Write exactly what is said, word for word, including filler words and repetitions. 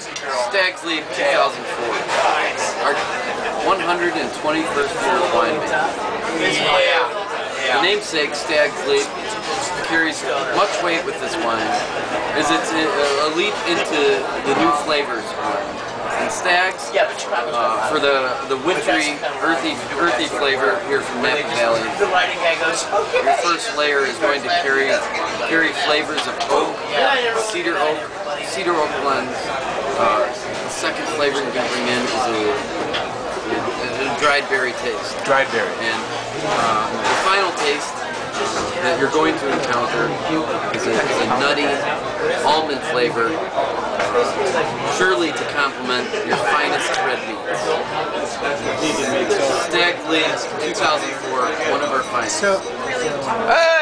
Stag's Leap two thousand four. Our one hundred twenty-first year of winemaking. The namesake Stag's Leap carries much weight with this wine, as it's a, a leap into the new flavors of wine. And Stag's, uh, for the the wintry, earthy, earthy flavor here from Napa Valley, your first layer is going to carry carry flavors of oak, cedar oak, cedar oak blends. Uh, the second flavor you're going to bring in is a, a, a dried berry taste. Dried berry. And uh, the final taste that you're going to encounter is a, is a nutty almond flavor, uh, surely to complement your finest red meats. Stag's Leap two thousand four, one of our finest. Hey!